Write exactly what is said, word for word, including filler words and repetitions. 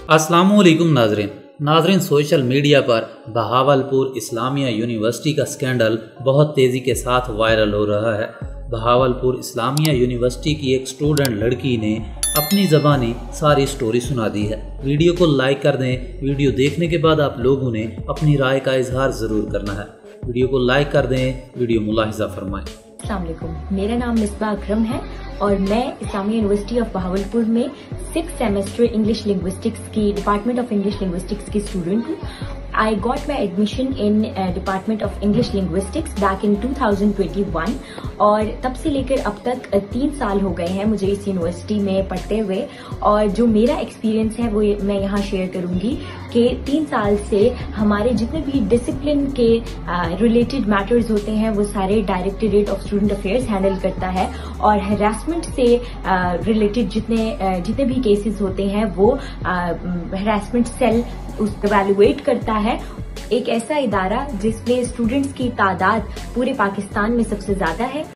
अस्सलामुअलैकुम नाजरीन नाजरीन सोशल मीडिया पर बहावलपुर इस्लामिया यूनिवर्सिटी का स्कैंडल बहुत तेज़ी के साथ वायरल हो रहा है। बहावलपुर इस्लामिया यूनिवर्सिटी की एक स्टूडेंट लड़की ने अपनी ज़बानी सारी स्टोरी सुना दी है। वीडियो को लाइक कर दें। वीडियो देखने के बाद आप लोगों ने अपनी राय का इजहार ज़रूर करना है। वीडियो को लाइक कर दें, वीडियो मुलाहिजा फरमाएं। अस्सलाम वालेकुम, मेरा नाम मिसबा अकरम है और मैं इस्लामिया यूनिवर्सिटी ऑफ बहावलपुर में सिक्स सेमेस्टर इंग्लिश लिंग्विस्टिक्स की डिपार्टमेंट ऑफ इंग्लिश लिंग्विस्टिक्स की स्टूडेंट हूँ। I got my admission in uh, Department of English Linguistics back in two thousand twenty-one और तब से लेकर अब तक तीन साल हो गए हैं मुझे इस यूनिवर्सिटी में पढ़ते हुए। और जो मेरा एक्सपीरियंस है वो मैं यहाँ शेयर करूँगी कि तीन साल से हमारे जितने भी डिसिप्लिन के रिलेटेड uh, मैटर्स होते हैं वो सारे directorate of student affairs handle करता है और हरासमेंट से रिलेटेड uh, जितने uh, जितने भी केसेस होते हैं वो हरासमेंट uh, सेल उस इवैल्यूएट करता है। एक ऐसा इदारा जिसमें स्टूडेंट्स की तादाद पूरे पाकिस्तान में सबसे ज्यादा है।